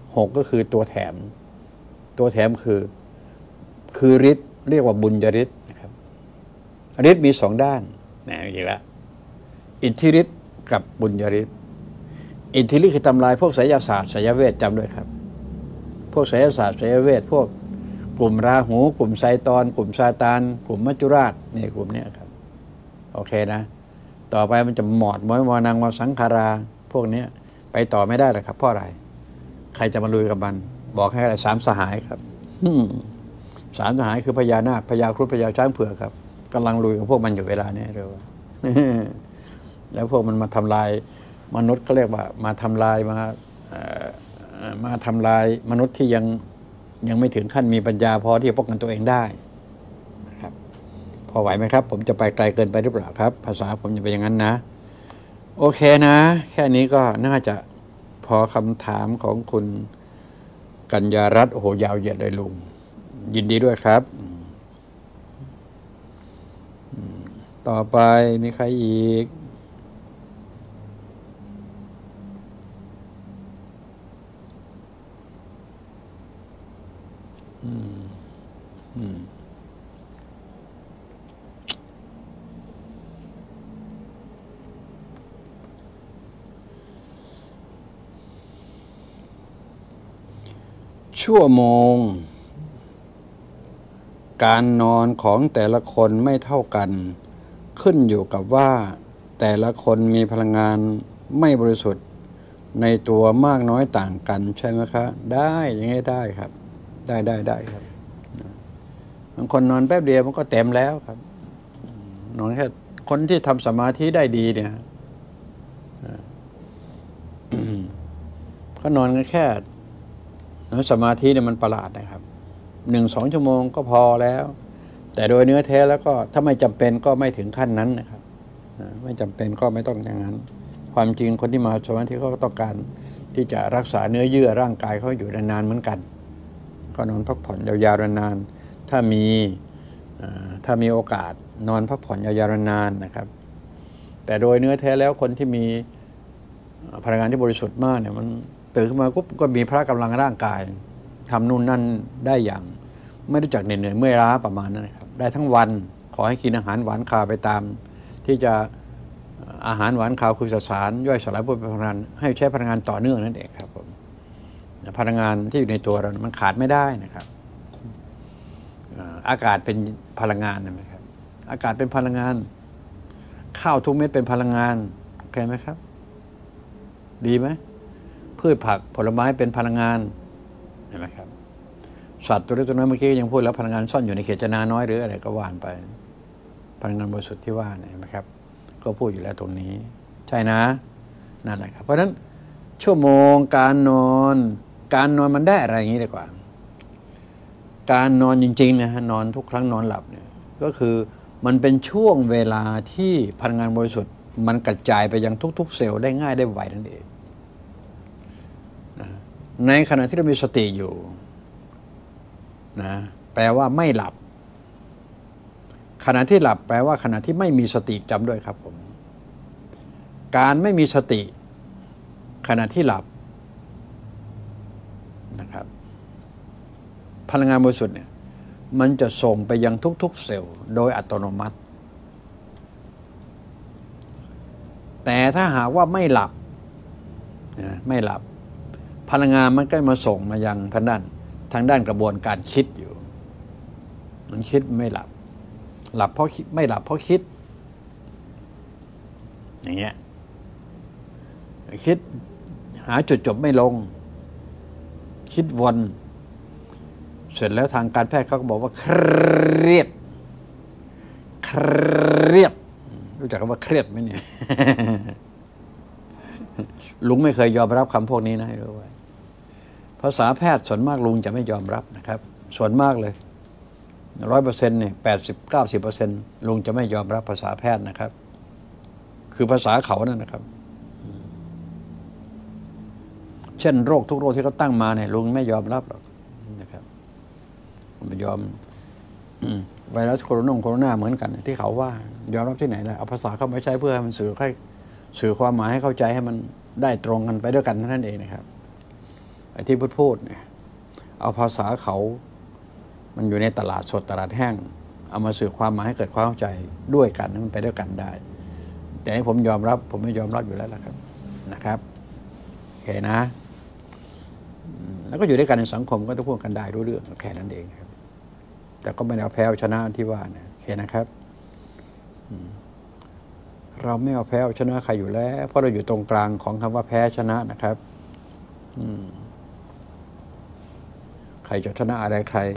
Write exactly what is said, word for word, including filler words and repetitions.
หกก็คือตัวแถมตัวแถมคือคือฤทธิ์เรียกว่าบุญญฤทธิ์นะครับฤทธิ์มีสองด้านนะอีกแล้วอิทธิฤทธิ์กับบุญญฤทธิ์อิทธิฤทธิ์คือทำลายพวกไสยศาสตร์ไสยเวทจำด้วยครับพวกไสยศาสตร์ไสยเวทพวกกลุ่มราหูกลุ่มไซตอนกลุ่มซาตานกลุ่มมัจจุราชนี่กลุ่มนี้ครับโอเคนะต่อไปมันจะหมอดม้อยมอนังวสังขาราพวกนี้ไปต่อไม่ได้หรอกครับเพราะอะไรใครจะมาลุยกับมันบอกให้อะไรสามสหายครับสามสหายคือพญานาคพญาครุฑพญาช้างเผือกครับกำลังลุยกับพวกมันอยู่เวลานี้เร็วแล้วพวกมันมาทำลายมนุษย์ก็เรียกว่ามาทำลายมามาทำลายมนุษย์ที่ยังยังไม่ถึงขั้นมีปัญญาพอที่จะป้องกันตัวเองได้นะครับพอไหวไหมครับผมจะไปไกลเกินไปหรือเปล่าครับภาษาผมจะเป็นอย่างนั้นนะโอเคนะแค่นี้ก็น่าจะพอคำถามของคุณกัญญารัตน์โอ้โหยาวเหยียดเลยลุงยินดีด้วยครับต่อไปมีใครอีกอืมอืมชั่วโมงการนอนของแต่ละคนไม่เท่ากันขึ้นอยู่กับว่าแต่ละคนมีพลังงานไม่บริสุทธิ์ในตัวมากน้อยต่างกันใช่ไหมครับได้ยังไงได้ครับได้ได้ได้ครับบางคนนอนแป๊บเดียวมันก็เต็มแล้วครับนอนแค่คนที่ทำสมาธิได้ดีเนี่ยเขานอนกันแค่สมาธิเนี่ยมันประหลาดนะครับหนึ่งสองชั่วโมงก็พอแล้วแต่โดยเนื้อแท้แล้วก็ถ้าไม่จำเป็นก็ไม่ถึงขั้นนั้นนะครับไม่จำเป็นก็ไม่ต้องอย่างนั้นความจริงคนที่มาสมาธิเขาก็ต้องการที่จะรักษาเนื้อเยื่อร่างกายเขาอยู่นานๆเหมือนกันก็นอนพักผ่อนยาวๆนานๆถ้ามีถ้ามีโอกาสนอนพักผ่อนยาวๆนานๆนะครับแต่โดยเนื้อแท้แล้วคนที่มีพลังงานที่บริสุทธิ์มากเนี่ยมันตื่นขึ้นมาปุ๊บก็มีพละกำลังร่างกายทำนู่นนั่นได้อย่างไม่รู้จักเหนื่อยเมื่อยล้าประมาณนั้นนะครับได้ทั้งวันขอให้กินอาหารหวานคาวไปตามที่จะอาหารหวานคาวคือสสารย่อยสลายเป็นพลังงานให้ใช้พลังงานต่อเนื่องนั่นเองครับผมพลังงานที่อยู่ในตัวเรามันขาดไม่ได้นะครับอากาศเป็นพลังงานนะครับอากาศเป็นพลังงานข้าวทุกเม็ดเป็นพลังงานโอเคไหมครับดีไหมพืชผักผลไม้เป็นพลังงานเห็นไหมครับสัตว์ตัวเล็กตัวน้อยเมื่อกี้ยังพูดแล้วพลังงานซ่อนอยู่ในเขตจนาน้อยหรืออะไรก็ว่านไปพลังงานบริสุทธิ์ที่ว่าเห็นไหมครับก็พูดอยู่แล้วตรงนี้ใช่นะนั่นแหละครับเพราะฉะนั้นชั่วโมงการนอนการนอนมันได้อะไรอย่างนี้ดีกว่าการนอนจริงๆนะฮะนอนทุกครั้งนอนหลับเนี่ยก็คือมันเป็นช่วงเวลาที่พลังงานบริสุทธิ์มันกระจายไปยังทุกๆเซลล์ได้ง่ายได้ไวนั่นเองในขณะที่เรามีสติอยู่นะแปลว่าไม่หลับขณะที่หลับแปลว่าขณะที่ไม่มีสติจำด้วยครับผมการไม่มีสติขณะที่หลับนะครับพลังงานบริสุทธิ์เนี่ยมันจะส่งไปยังทุกๆเซลล์โดยอัตโนมัติแต่ถ้าหากว่าไม่หลับนะไม่หลับพลังงานมันก็มาส่งมายังทางด้านทางด้านกระบวนการคิดอยู่มันคิดไม่หลับหลับเพราะไม่หลับเพราะคิดอย่างเงี้ยคิดหาจุดจบไม่ลงคิดวนเสร็จแล้วทางการแพทย์เขาก็บอกว่าเครียดเครียดรู้จักคำว่าเครียดไหมเนี่ย ลุงไม่เคยยอมรับคำพวกนี้นะให้รู้ไว้ภาษาแพทย์ส่วนมากลุงจะไม่ยอมรับนะครับส่วนมากเลยร้อยเปอร์เซ็นต์เนี่ยแปดสิบเก้าสิบเปอร์เซ็นต์ลุงจะไม่ยอมรับภาษาแพทย์นะครับคือภาษาเขานั่นนะครับเช่นโรคทุกโรคที่เขาตั้งมาเนี่ยลุงไม่ยอมรับหรอกนะครับไม่ยอมไวรัสโคโรนาโคโรนาเหมือนกันที่เขาว่ายอมรับที่ไหนล่ะเอาภาษาเข้ามาใช้เพื่อให้มันสื่อให้สื่อความหมายให้เข้าใจให้มันได้ตรงกันไปด้วยกันนั่นเองนะครับอ้ที่พูดพูดเนี่ยเอาภาษาเขามันอยู่ในตลาดสดตลาดแห้งเอามาสื่อความหมายให้เกิดความเข้าใจด้วยกันมันไปด้วยกันได้แต่ให้ผมยอมรับผมไม่ยอมรับอยู่แล้วล่ะครับนะครับโอเคนะแล้วก็อยู่ด้วยกันในสังคมก็ต้องพูดกันได้รู้เรื่องแค่นั้นเองครับแต่ก็ไม่ได้เอาแพ้เอาชนะที่ว่านะโอเคนะครับเราไม่เอาแพ้เอาชนะใครอยู่แล้วเพราะเราอยู่ตรงกลางของคำว่าแพ้ชนะนะครับใครจะชนะอะไรใคร